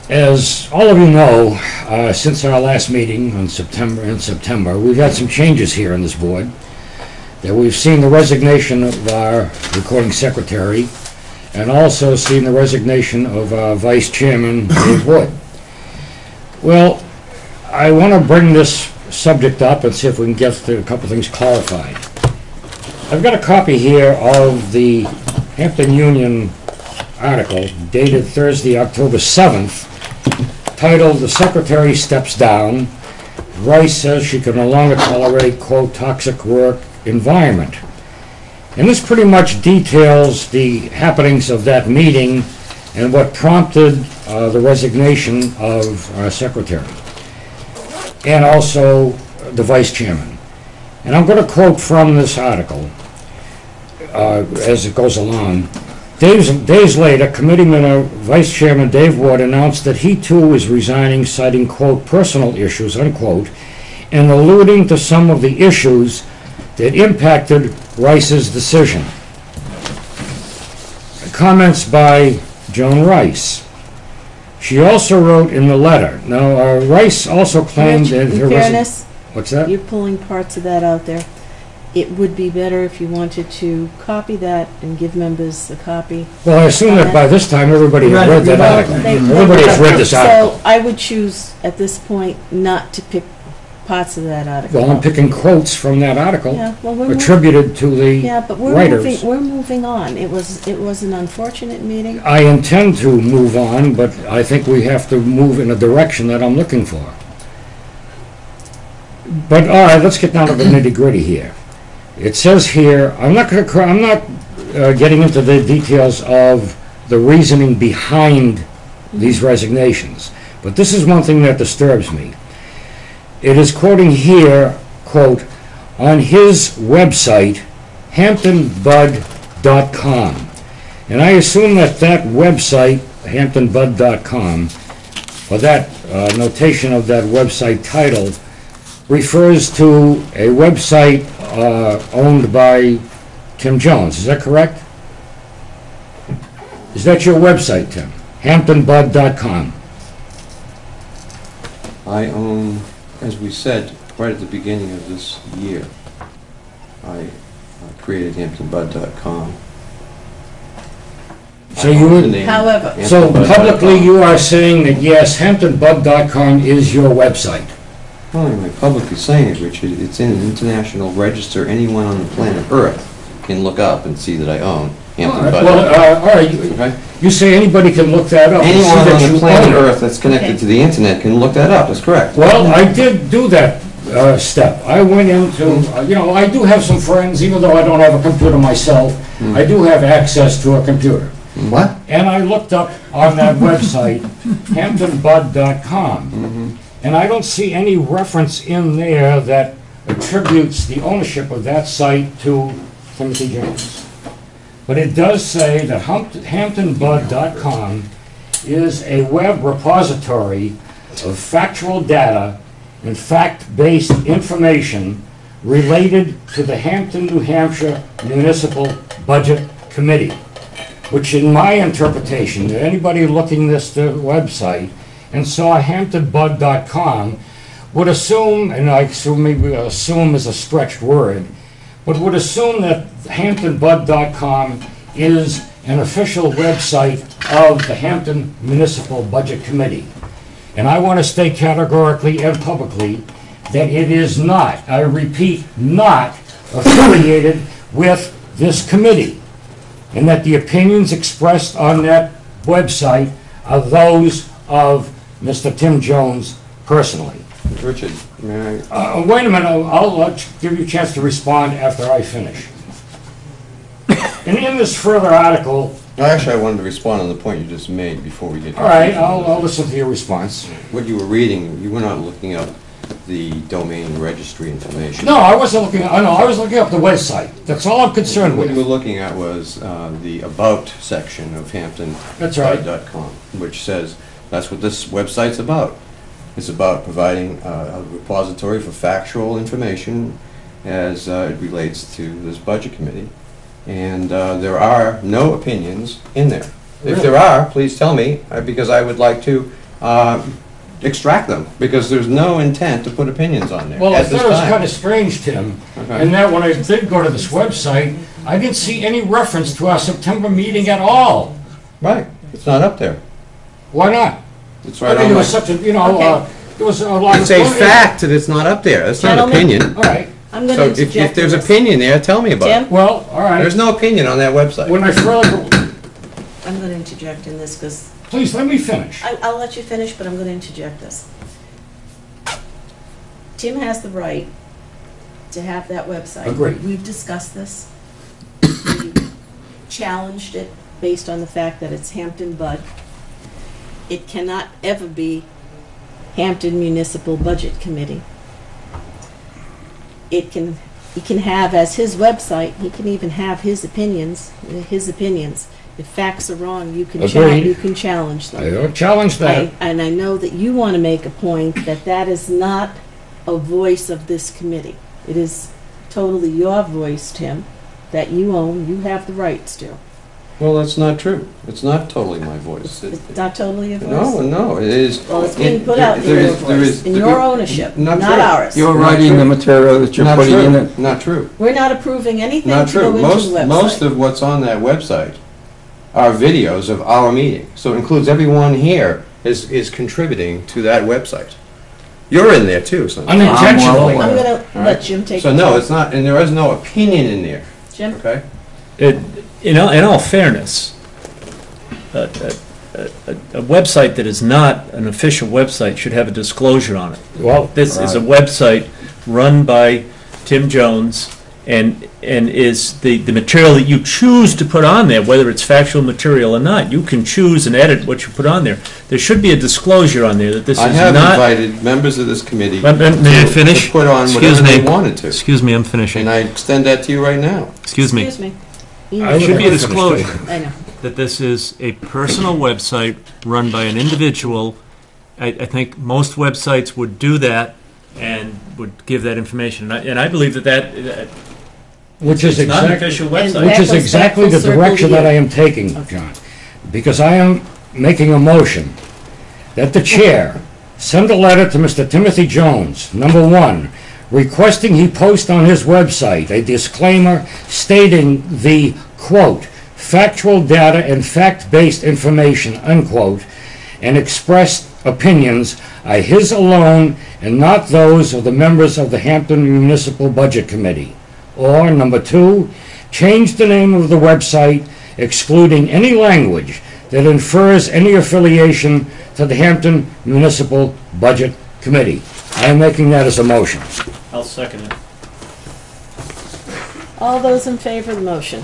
As all of you know, since our last meeting in September, we've had some changes here on this board. That we've seen the resignation of our recording secretary, and also seen the resignation of our vice chairman, Dave Wood. Well, I want to bring this subject up and see if we can get a couple things clarified. I've got a copy here of the Hampton Union article dated Thursday, October 7th, titled "The Secretary Steps Down. Rice says she can no longer tolerate, quote, toxic work environment." And this pretty much details the happenings of that meeting and what prompted the resignation of our secretary and also the vice chairman. And I'm going to quote from this article as it goes along. Days later, Committeeman Vice Chairman Dave Wood announced that he too is resigning, citing, quote, personal issues, unquote, and alluding to some of the issues that impacted Rice's decision. Comments by Joan Rice. She also wrote in the letter. Now, Rice also claimed that there was... In fairness, what's that? You're pulling parts of that out there. It would be better if you wanted to copy that and give members a copy. Well, I assume that by this time everybody has read that article. Everybody has read this article. So I would choose at this point not to pick parts of that article. Well, I'm picking quotes from that article, well, attributed to the writers. We're moving on. It was an unfortunate meeting. I intend to move on, but I think we have to move in a direction that I'm looking for. But all right, let's get down to the nitty-gritty here. It says here, I'm not getting into the details of the reasoning behind these resignations, but this is one thing that disturbs me. It is quoting here, quote, on his website, hamptonbud.com. And I assume that that website, hamptonbud.com, or that notation of that website title, refers to a website owned by Tim Jones. Is that correct? Is that your website, Tim? hamptonbud.com. I own, as we said right at the beginning of this year, I created hamptonbud.com. So you would, however, so publicly you are saying that yes, hamptonbud.com is your website. Well, am I publicly saying it, Richard? It's in an international register. Anyone on the planet Earth can look up and see that I own hamptonbud.com. Well, all right. You say anybody can look that up. Anyone on the planet Earth that's connected to the internet can look that up. That's correct. Well, I did do that step. I went into, I do have some friends, even though I don't have a computer myself, I do have access to a computer. What? And I looked up on that website, hamptonbud.com, and I don't see any reference in there that attributes the ownership of that site to Timothy Jones. But it does say that hamptonbud.com is a web repository of factual data and fact-based information related to the Hampton, New Hampshire Municipal Budget Committee, which in my interpretation, anybody looking this website and saw hamptonbud.com would assume, and I assume maybe assume is a stretched word, but would assume that hamptonbud.com is an official website of the Hampton Municipal Budget Committee. And I want to state categorically and publicly that it is not, I repeat, not affiliated with this committee, and that the opinions expressed on that website are those of Mr. Tim Jones personally. Richard, may I? Wait a minute, I'll give you a chance to respond after I finish. And in this further article... Actually, I wanted to respond on the point you just made before we get to... All right, I'll listen to your response. What you were reading, you were not looking up the domain registry information. No, I wasn't looking up, I was looking up the website. That's all I'm concerned with. What you were looking at was the About section of hamptonbud.com, which says that's what this website's about. It's about providing a repository for factual information as it relates to this budget committee. And there are no opinions in there. If there are, please tell me, because I would like to extract them, because there's no intent to put opinions on there Well, I at this thought it was kind time. of strange, Tim, Okay. and that when I did go to this website, I didn't see any reference to our September meeting at all. Right, it's not up there. Why not? It's I right mean, on there my... was such a, Okay. there was a lot of... It's a fact that it's not up there, it's not Gentlemen. opinion. All right, I'm going So to if interject. there's in this. opinion there, tell me about it. Tim, well, all right. There's no opinion on that website. When I further, I'm going to interject in this because please, let me finish. I'll let you finish, but I'm going to interject this. Tim has the right to have that website. Agreed. We've discussed this. We challenged it based on the fact that it's Hampton Bud. It cannot ever be Hampton Municipal Budget Committee. He can have as his website, he can even have his opinions. If facts are wrong, you can Agreed. challenge them. I don't challenge that. And I know that you want to make a point that that is not a voice of this committee. It is totally your voice, Tim, that you own, you have the rights to. Well, that's not true. It's not totally my voice. It's not totally your voice? No, it is. Well, it's being put there- out in there your is- there voice, is- in your ownership, Not not true. ours. You're Not writing true. the material that you're Not putting in true, it. not true. We're not approving anything Not to go true. into Most, the most website. of what's on that website are videos of our meeting. So it includes everyone here is contributing to that website. You're in there too, so. Unintentionally. I'm going to All right. let Jim take So the no, floor. it's not, and there is no opinion in there, Jim? okay? In all fairness, a website that is not an official website should have a disclosure on it. Well, This is a website run by Tim Jones, and is the material that you choose to put on there, whether it's factual material or not. You can choose and edit what you put on there. There should be a disclosure on there that this is I not... have invited members of this committee May I finish? to put on Excuse whatever they me. wanted to. Excuse me, I'm finishing. And I extend that to you right now. Excuse me. Excuse me. I would Should be a like to finish, disclosure. too. I know. That this is a personal website run by an individual. I think most websites would do that and would give that information. And I believe that Which is it's not an exactly, official And website. that which is goes exactly back the full circle direction to that you. I am taking, Okay. John. Because I am making a motion that the chair send a letter to Mr. Timothy Jones, number one, requesting he post on his website a disclaimer stating the, quote, factual data and fact-based information, unquote, and expressed opinions are his alone and not those of the members of the Hampton Municipal Budget Committee. Or, number two, change the name of the website, excluding any language that infers any affiliation to the Hampton Municipal Budget Committee. I am making that as a motion. I'll second it. All those in favor of the motion?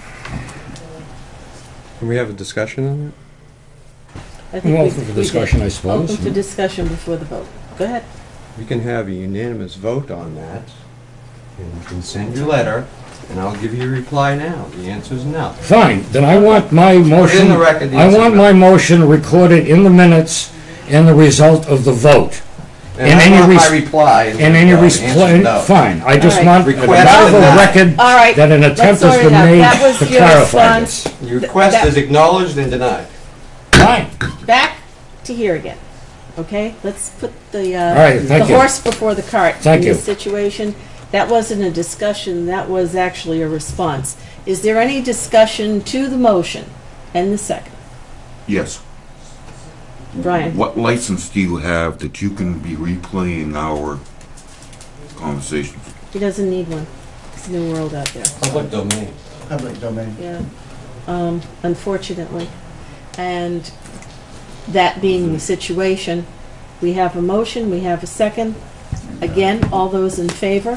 Can we have a discussion on that? I I'm we- open for we discussion, did. I suppose. Open for discussion before the vote. Go ahead. We can have a unanimous vote on that, and you can send your letter, and I'll give you a reply now. The answer is no. Fine, then I want my motion... the record the I answer want is no. my motion recorded in the minutes and the result of the vote. And In I any want my res- reply. And any the answer is no. response, fine, I just All right. want a Request matter of denied. record All right, that an attempt let's has sort been it out. made That was to your clarify response. this. Your request That- is acknowledged and denied. Fine, Back to here again, okay? Let's put the, right, the thank you. horse before the cart. Thank In you. this situation, that wasn't a discussion, that was actually a response. Is there any discussion to the motion and the second? Yes. Brian? What license do you have that you can be replaying our conversations? He doesn't need one. It's a new world out there. Public domain. Public domain. Yeah, unfortunately. And that being the situation, we have a motion, we have a second. Again, all those in favor?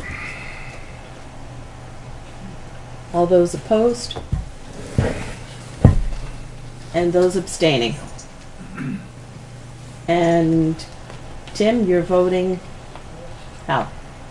All those opposed? And those abstaining? And Tim, you're voting how?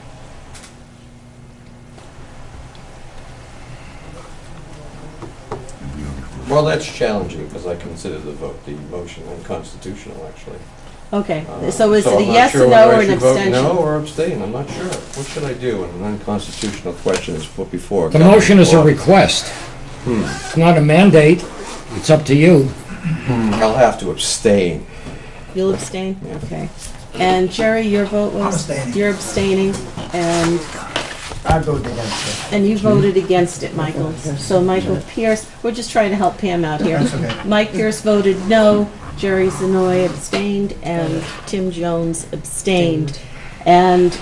Well, that's challenging, because I consider the vote, the motion unconstitutional, actually. Okay, so is it a I'm not yes, sure a whether no, I or an should vote abstention? no or abstain, I'm not sure. What should I do when an unconstitutional question is put before? the motion is a request. request. It's not a mandate, it's up to you. I'll have to abstain. You'll abstain? Okay. And Jerry, your vote was? I'm abstaining. You're abstaining, and I voted against it. And you voted against it, Michael. So Michael Pierce, we're just trying to help Pam out here. That's okay. Mike Pierce voted no, Jerry Zanoy abstained, and Tim Jones abstained. And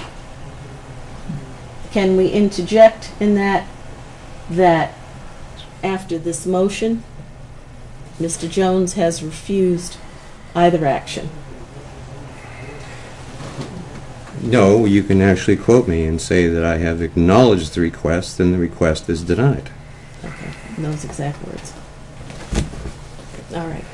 can we interject in that after this motion, Mr. Jones has refused either action? No, you can actually quote me and say that I have acknowledged the request, and the request is denied. Okay, in those exact words. All right.